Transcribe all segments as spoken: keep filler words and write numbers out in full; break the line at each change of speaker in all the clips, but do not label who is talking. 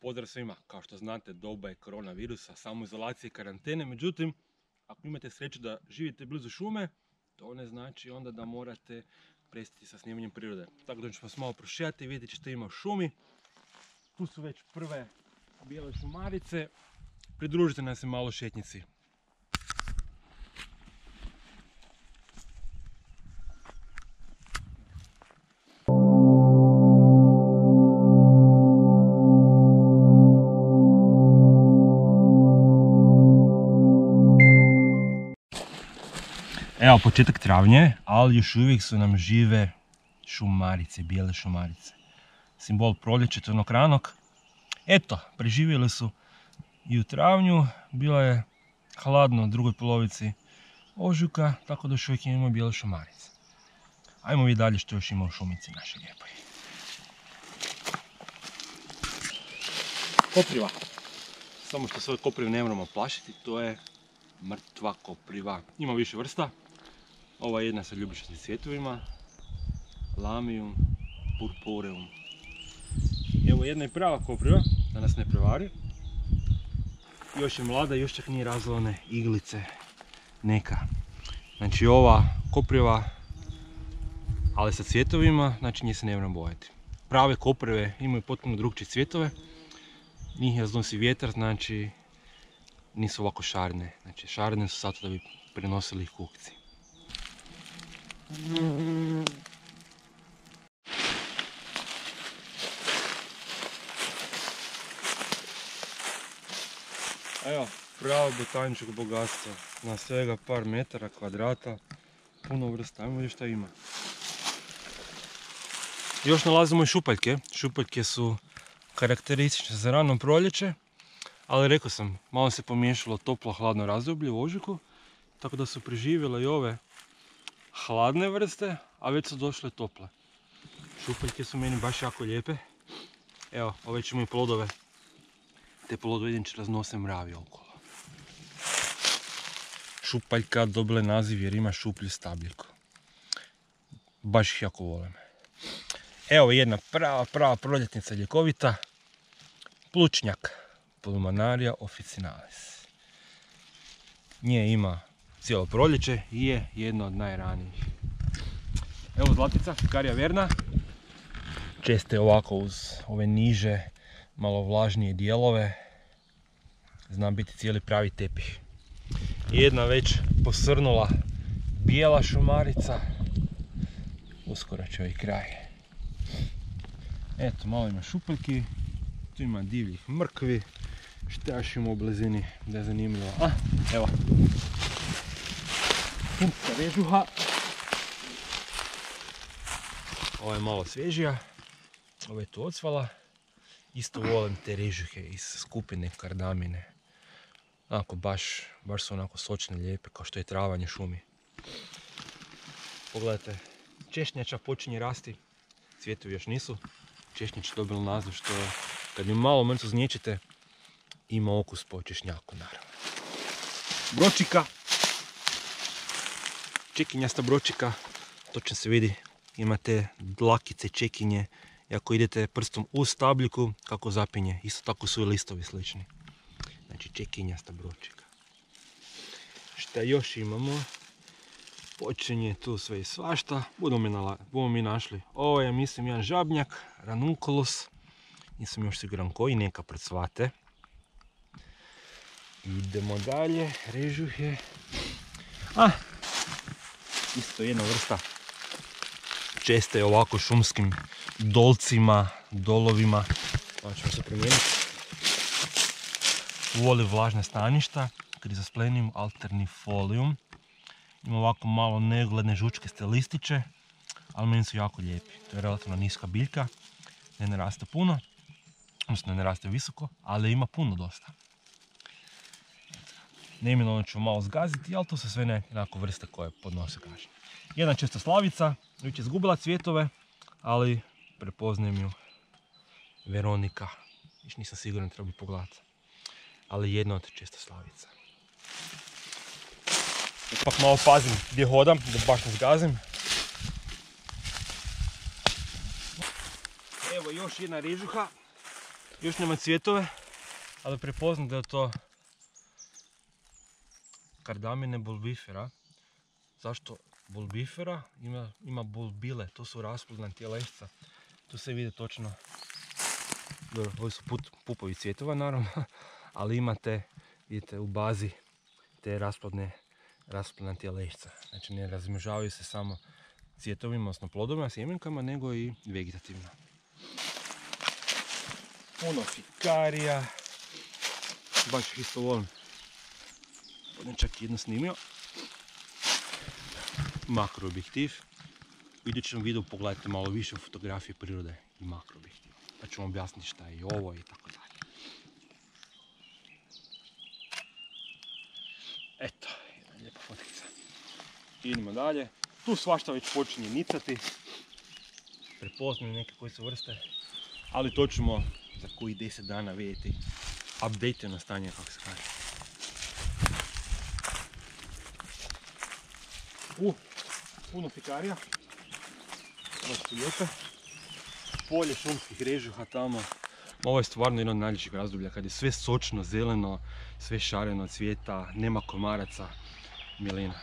Pozdrav svima, kao što znate doba je koronavirusa, samoizolacije i karantene, međutim, ako imate sreću da živite blizu šume, to ne znači onda da morate prestati sa snimanjem prirode. Tako da ću vas malo prošijati i vidjeti što ima u šumi. Tu su već prve bijele šumarice, pridružite nam se malo šetnjici. Evo početak travnje, ali još uvijek su nam žive šumarice, bijele šumarice. Simbol proljeća crnog ranog. Eto, preživjeli su i u travnju, bilo je hladno u drugoj polovici ožujka, tako da još uvijek imamo bijele šumarice. Ajmo vidjeti dalje što još ima u šumici naše lijepoj. Kopriva. Samo što se ove koprive ne moramo plašiti, to je mrtva kopriva. Ima više vrsta. Ova je jedna sa ljubičastim cvjetovima. Lamium purpureum. Evo jedna je prava kopriva, da nas ne prevari. Još je mlada, još čak nije razvila one iglice neka. Znači ova kopriva, ali sa cvjetovima, znači nje se ne moram bojati. Prave koprive imaju potpuno drugčije cvjetove. Njih raznosi vjetar, znači nisu ovako šarene. Znači šarene su zato da bi prenosili ih kukci. Evo, pravo botaničko bogatstvo. Na svega par metara kvadrata. Puno vrsta. Ajmo vidjeti šta ima. Još nalazimo i šupaljke. Šupaljke su karakteristične za rano proljeće. Ali rekao sam, malo se pomiješalo toplo-hladno razdoblje u ožujku. Tako da su preživjele i ove hladne vrste, a već su došle tople. Šupaljke su meni baš jako lijepe. Evo, ove ćemo i plodove. Te plodove jedinče raznose mravi okolo. Šupaljka dobila naziv jer ima šuplju stabljiku. Baš ih jako volim. Evo jedna prava, prava proljetnica ljekovita. Plučnjak. Pulmonaria officinalis. Nje ima cijelo proljeće i je jedna od najranijih. Evo zlatica, Ficaria verna. Često je ovako uz ove niže, malo vlažnije dijelove. Zna biti cijeli pravi tepih. Jedna već posrnula bijela šumarica. Uskoro će i kraj. Eto, malo ima šupaljki. Tu ima divljih mrkvi. Šta još ima u blizini da je zanimljivo? A, evo. Finska režuha. Ova je malo svježija. Ova je tu odsvala. Isto volim te režuhe iz skupine kardamine. Onako baš, baš su onako sočne, lijepe, kao što je travanje šumi. Pogledajte, češnjača počinje rasti. Cvjetovi još nisu. Češnjač je dobilo naziv što je, kad ju malo mrcu zniječite, ima okus po češnjaku, naravno. Bročika. Čekinjasta bročika. Točno se vidi. Imate dlakice čekinje. I ako idete prstom u stabljiku, kako zapinje. Isto tako su i listovi slični. Znači čekinjasta bročika. Šta još imamo? Počinje tu sve i svašta. Budemo mi našli. Ovo je, mislim, jedan žabnjak. Ranunculus. Nisam još siguran koji, neka procvate. Idemo dalje, režuhe. A, isto jedna vrsta. Često je ovako šumskim dolcima, dolovima. Pa ćemo se promijeniti. Voli vlažna staništa. Chrysosplenum alternifolium. Ima ovako malo neugledne žučkaste listiće, ali meni su jako lijepi. To je relativno niska biljka, ne naraste puno, odnosno ne naraste visoko, ali ima puno dosta. Neminovno ću malo zgaziti, ali to su sve nekako vrste koje podnose kažnje. Jedna česta slavica, već je izgubila cvjetove, ali prepoznajem ju. Veronika, još nisam siguran, treba bi pogledati. Ali jedna od česta slavica. Ipak malo pazim gdje hodam, da baš ne zgazim. Evo još jedna režuha. Još nema cvjetove, ali prepoznam da je to Cardamine bulbifera. Zašto bulbifera? Ima, ima bulbile, to su rasplodna tjelešca. Tu se vidi točno. Dobro, ovi su put, pupovi cvjetova naravno, ali imate, vidite, u bazi te rasplodne, rasplodna tjelešca. Znači ne razmnožavaju se samo cvjetovima, odnosno plodovima, sjemenkama, nego i vegetativno. Puno fikarija. Baš isto volim. Budem čak jedno snimio. Makroobjektiv. U idućem videu pogledajte malo više fotografije prirode i makroobjektiv. Pa ću vam objasniti šta je i ovo i tako dalje. Eto, jedna lijepa fotka. Idemo dalje. Tu svašta već počinje nicati. Prepoznam neke koje su vrste. Ali to ćemo za koji deset dana vidjeti. Update-eno stanje, kako se kaže. U, puno fikarija. Ovo su lijepe. Polje šumskih režuha tamo. Ovo je stvarno jedno od najljepših razdoblja kad je sve sočno, zeleno, sve šareno cvijeta, nema komaraca, milina.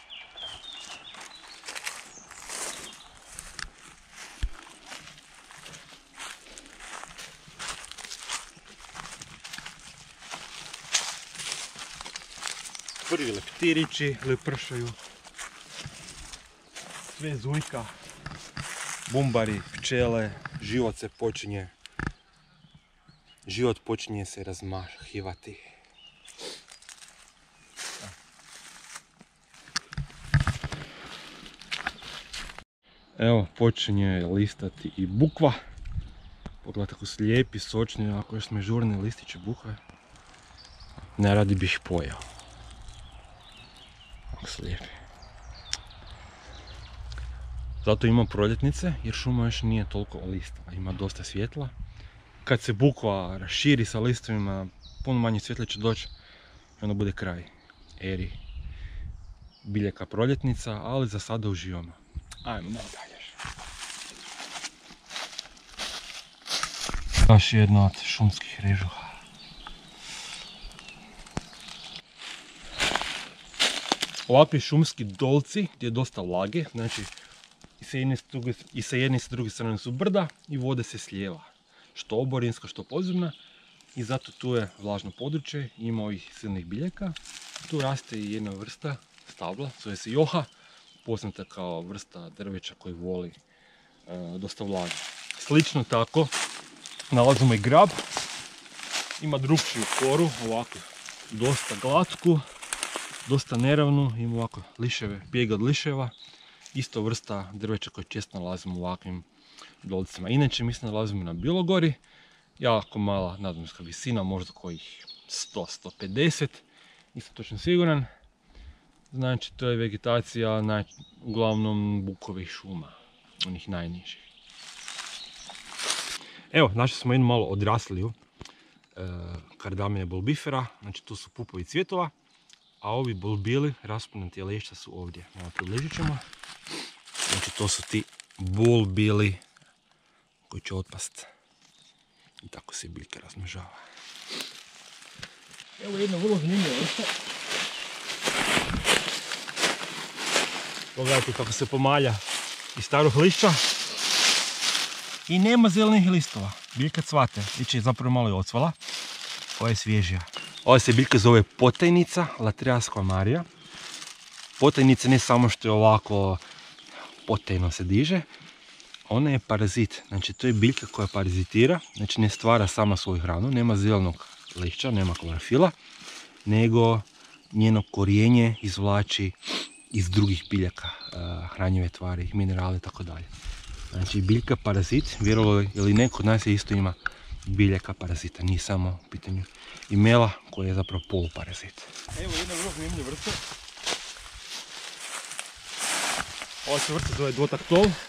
Prvi leptirići lepršaju. Sve zujka, bumbari, pčele, život se počinje, život počinje se razmahivati. Evo, počinje listati i bukva. Pogledajte kako su lijepi, sočni, ako još smo žurni listići bukve. Ne radi bih ih pojao. Kako su lijepi. Zato ima proljetnice, jer šuma još nije toliko listava, ima dosta svjetla. Kad se bukva raširi sa listovima, puno manje svjetla će doći i onda bude kraj eri biljaka proljetnica, ali za sada uživamo. Ajmo malo dalje. Još jedno od šumskih režuha. Ovakvi šumski dolci gdje je dosta vlage, znači i sa jedne, i sa jedne i sa druge strane su brda i vode se slijeva. Što oborinska, što podzemna. I zato tu je vlažno područje, ima ovih silnih biljaka. Tu raste i jedna vrsta stabla, zove se joha, poznata kao vrsta drveća koji voli e, dosta vlage. Slično tako nalazimo i grab. Ima drukčiju koru, ovako dosta glatku, dosta neravnu, ima ovako liševe, bijeg od liševa. Isto vrsta drveća koje često nalazimo u ovakvim dolcima. Inače mi se nalazimo na Bilogori, jako mala nadmorska visina, možda kojih sto do sto pedeset, nisam točno siguran. Znači to je vegetacija naj, uglavnom bukovih šuma, onih najnižih. Evo, našli smo jednu malo odrasliju e, Cardamine bulbifera, znači tu su pupovi cvjetova, a ovi bulbili, rasplodna tjelešća su ovdje. Malo približit ćemo. Znači to su ti bulbili koji će otpast. I tako se biljka razmnožava. Evo jedna vrlo zanimljiva vrsta. Pogledajte kako se pomalja iz starog lišća. I nema zelenih listova. Biljka cvate. Ići je zapravo malo i ocvala. Ova je svježija. Ova se biljka zove potajnica, Latreia squamaria. Potajnica ne samo što je ovako potajno se diže, ona je parazit. Znači to je biljka koja parazitira, znači ne stvara sama svoju hranu, nema zelenog lišća, nema klorofila, nego njeno korijenje izvlači iz drugih biljaka, hranjive tvari, minerale i tako dalje. Znači biljka parazit, vjerovali ili ne, kod nas je isto ima biljaka parazita, nije samo u pitanju imela koja je zapravo poluparazit. Evo jedna vrlo zanimljiva vrsta. Ova se vrsta zove Dvotaktol. Uh,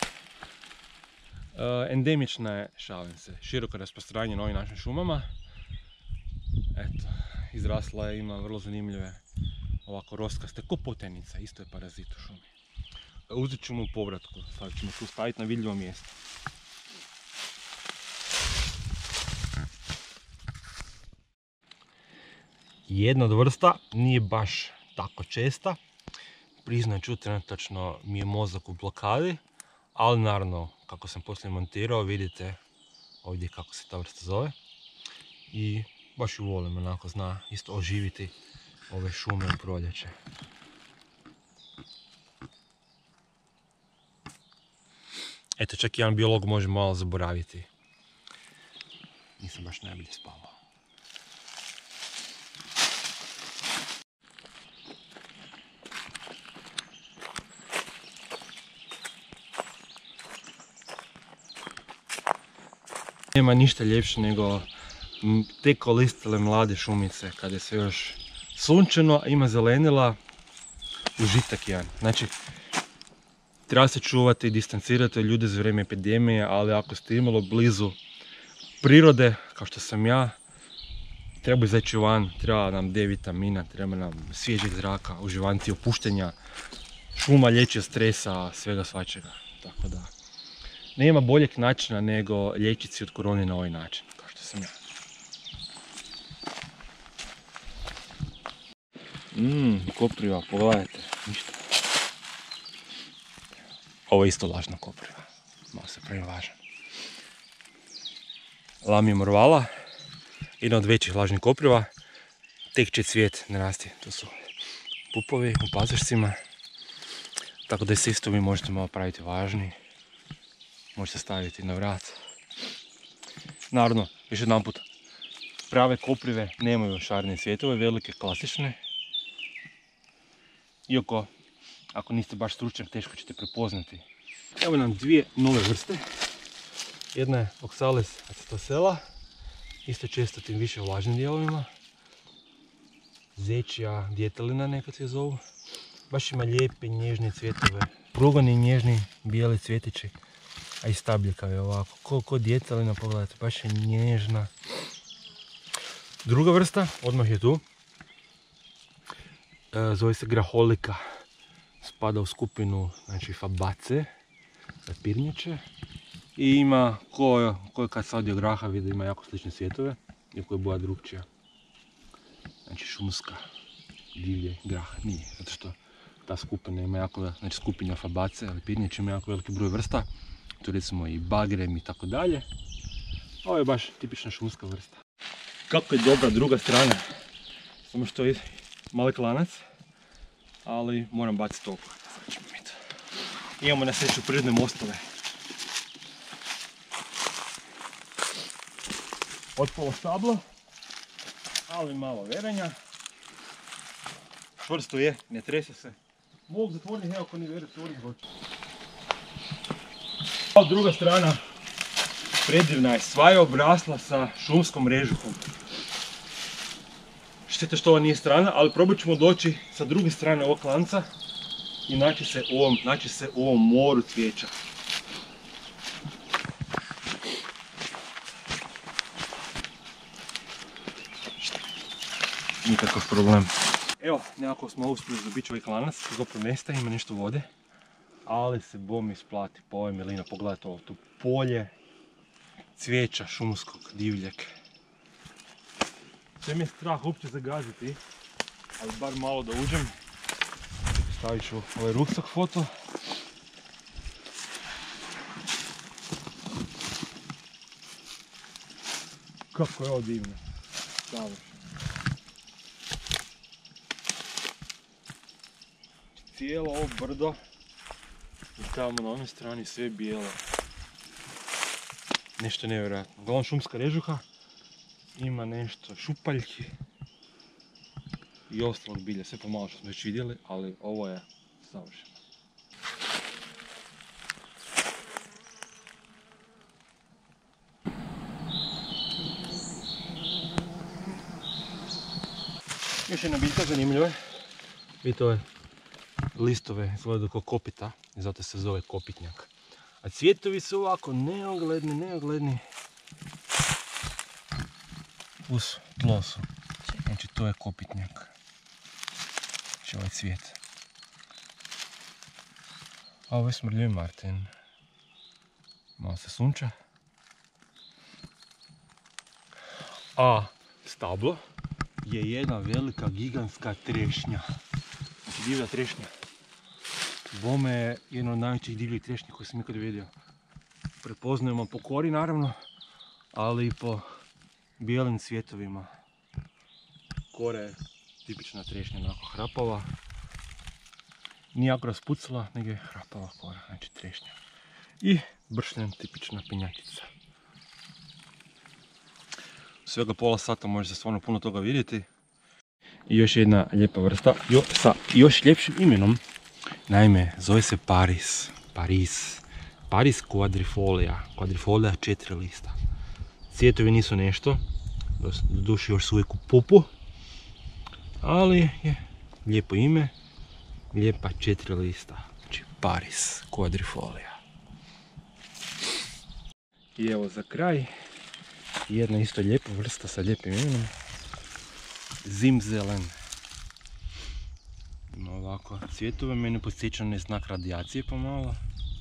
endemična je, šalim se, široko rasprostranjena na ovim našim šumama. Eto, izrasla je, ima vrlo zanimljive ovako rostkaste, ko potajnica, isto je parazit u šumi. Uzet ćemo u povratku, stavit ćemo tu staviti na vidljivo mjesto. jedna od vrsta, nije baš tako česta. Priznat ću, trenutačno mi je mozak u blokadi, ali naravno, kako sam poslije montirao, vidite ovdje kako se ta vrsta zove. I baš ju volim, onako zna isto oživiti ove šume u proljeće. Eto, čak jedan biolog može malo zaboraviti. Nisam baš najbolje spavao. Nema ništa ljepše nego tek olistale mlade šumice, kada je sve još sunčano, a ima zelenila, užitak jedan. Znači, treba se čuvati i distancirati od ljudi za vrijeme epidemije, ali ako ste imalo blizu prirode, kao što sam ja, treba izaći van, treba nam D vitamina, treba nam svježeg zraka, uživanti opuštenja, šuma liječi od stresa, svega svačega. Tako da, nema boljeg načina nego liječiti se od korone na ovaj način, kao što sam ja. Mmm, kopriva, pogledajte, ništa. Ovo je isto lažna kopriva, malo se pravim važan. Lamija morvala, jedna od većih lažnih kopriva, tek će cvijet narasti, to su pupovi u pazušcima, tako da se isto vi možete malo praviti važni, možete staviti na vrat. Naravno, još jedan put, prave koprive nemaju šarene cvjetove, velike, klasične, iako ako niste baš stručnjak, teško ćete prepoznati. Evo nam dvije nove vrste. Jedna je Oxalis acetosella, isto često tim više u vlažnim dijelovima. Zečija djetelina nekad se zovu. Baš ima lijepe nježne cvjetove. Progoni nježni bijeli cvjetići, a i stabljika je ovako. Ko, ko djetelina, pogledajte, baš je nježna. Druga vrsta, odmah je tu. E, zove se Graholika. Spada u skupinu, znači, Fabaceae, papirnjače. I ima, ko, ko je kad sadio graha vidi, ima jako slične cvjetove, iako je boja drugčija. Znači šumska, divlje graha nije, zato što ta skupina ima jako, znači skupina Fabaceae, papirnjače ima jako veliki broj vrsta. Tu recimo i bagrem i tako dalje. Ovo je baš tipična šumska vrsta. Kako je dobra druga strana, samo što je mali klanac. Ali moram baciti toliko. Sad ćemo mi to. Imamo na sreću prirodne mostove. Otpalo stablo, ali malo verenja. Čvrsto je, ne trese se. Mogu zatvoriti, evo ako ne vjerujete, otvoriti hoću. Druga strana predivna je, sva je obrasla sa šumskom režuhom. Šteta što ova nije strana, ali probat ćemo doći sa druge strane ovog klanca i naći se u ovom, naći se u ovom moru cvijeća. Nikakav problem. Evo, nekako smo uspjeli zaobići ovaj klanac, zapravo nestaje, ima nešto vode, ali se bom isplati po ovoj milina. Pogledajte ovo, tu polje cvijeća šumskog, divljeg. Sve mi je strah uopće zagaziti, ali bar malo da uđem. Stavit ću ovaj ruksak foto. Kako je ovo divno. Savršeno. Cijelo ovo brdo i tamo na onoj strani sve bijelo. Nešto nevjerojatno. Uglavnom šumska režuha. Ima nešto šupaljki i ostalog bilja, sve pomalo što smo već vidjeli, ali ovo je savršeno. Još jedna biljka zanimljiva je. Vidite ove listove izgledaju kao kopita, i zato se zove kopitnjak. A cvjetovi su ovako neogledni, neogledni. Uz tlo su. Znači to je kopitnjak. Znači ovaj cvijet. A ovo je smrljivi martin. Malo se sunča. A stablo je jedna velika gigantska trešnja. Znači divlja trešnja. Bome je jedna od najvećih divljih trešnji koje sam ikad vidio. Prepoznajemo po kori naravno, ali i po bijelim cvjetovima. Kora je tipična trešnja, onako hrapava. Nije jako raspucala, nego je hrapava kora, znači trešnja. I bršljan, tipična pinjatica. Svega pola sata može se stvarno puno toga vidjeti. I još jedna lijepa vrsta, jo, sa još ljepšim imenom. Naime, zove se Paris. Paris. Paris quadrifolia. Quadrifolia četiri lista. Cvjetovi nisu nešto, doduše još su uvijek u pupu. Ali je lijepo ime, lijepa četiri lista. Znači Paris quadrifolia. I evo za kraj, jedna isto lijepa vrsta sa lijepim imenom. Zimzelen. Ima ovako cvjetove, mene podsjeća na znak radijacije pomalo.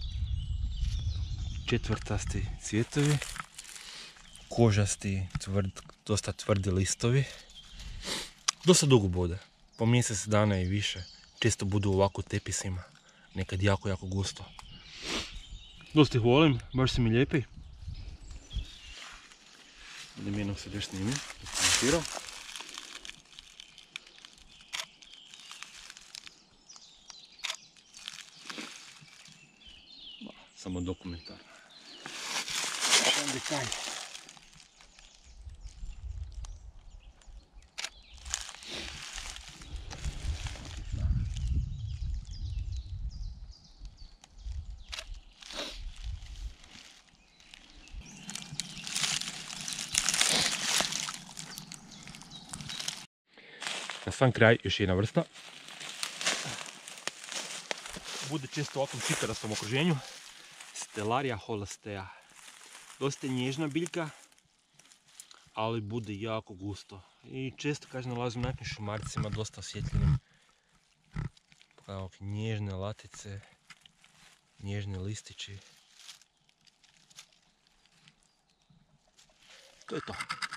Četvrtasti cvjetovi. Kožasti, tvrd, dosta tvrdi listovi. Dosta dugo bude, po mjesec dana i više. Često budu ovako u tepisima, nekad jako, jako gusto. Dosta ih volim, baš su mi lijepi. Idem jednog se još snimim, dokumentirao. Samo dokumentarno. Još jedan detalj. Na sam kraj još jedna vrsta. Bude često u ovakvom šikarastom okruženju. Stellaria holostea. Dosta je nježna biljka, ali bude jako gusto. I često, kažem, nalazim na nekim šumarcima, dosta osjetljenim. Kao nježne latice, nježni listići. To je to.